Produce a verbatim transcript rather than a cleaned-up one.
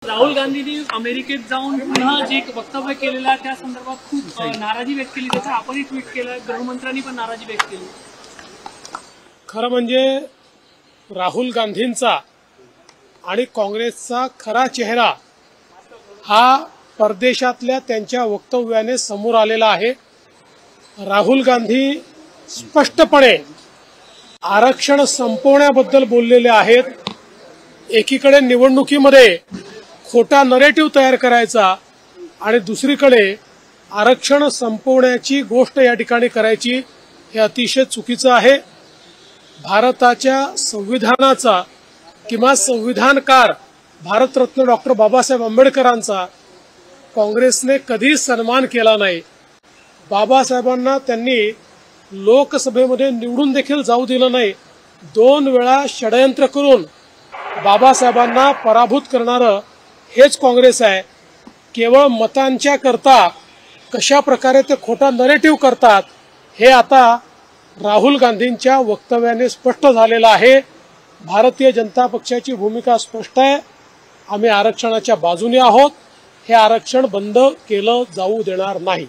राहुल गांधींनी अमेरिकेत जाऊन पुन्हा जे वक्तव्य केलेलं आहे त्या संदर्भात खूप नाराजी व्यक्त केली. त्याचा आपणही ट्विट केलं, गृहमंत्र्यांनी पण नाराजी व्यक्त केली. खरं म्हणजे राहुल गांधींचा आणि काँग्रेसचा खरा चेहरा हा परदेशातल्या त्यांच्या वक्तव्याने समोर आलेला आहे. राहुल गांधी स्पष्टपणे आरक्षण संपवण्याबद्दल बोललेले आहेत. एकीकडे निवडणुकीमध्ये खोटा नरेटिव्ह तयार करायचा आणि दुसरीकडे आरक्षण संपवण्याची गोष्ट या ठिकाणी करायची हे अतिशय चुकीचं आहे. भारताच्या संविधानाचा किंवा संविधानकार भारतरत्न डॉक्टर बाबासाहेब आंबेडकरांचा काँग्रेसने कधीच सन्मान केला नाही. बाबासाहेबांना त्यांनी लोकसभेमध्ये निवडून देखील जाऊ दिलं नाही. दोन वेळा षडयंत्र करून बाबासाहेबांना पराभूत करणारं हेच काँग्रेस आहे. केवळ मतांच्या करता कशा प्रकारे ते खोटा नरेटिव्ह करतात हे आता राहुल गांधींच्या वक्तव्याने स्पष्ट झालेलं आहे. भारतीय जनता पक्षाची भूमिका स्पष्ट आहे. आम्ही आरक्षणाच्या बाजूने आहोत. हे आरक्षण बंद केलं जाऊ देणार नाही.